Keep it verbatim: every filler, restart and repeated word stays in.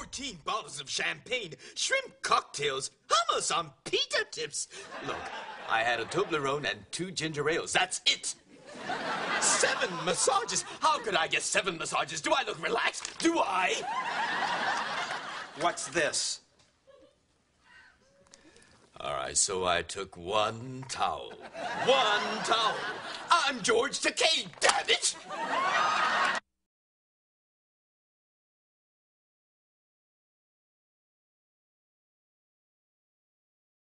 fourteen bottles of champagne, shrimp cocktails, hummus on pita tips. Look, I had a Toblerone and two ginger ales. That's it. Seven massages. How could I get seven massages? Do I look relaxed? Do I? What's this? All right, so I took one towel. One towel. I'm George Takei, damn it!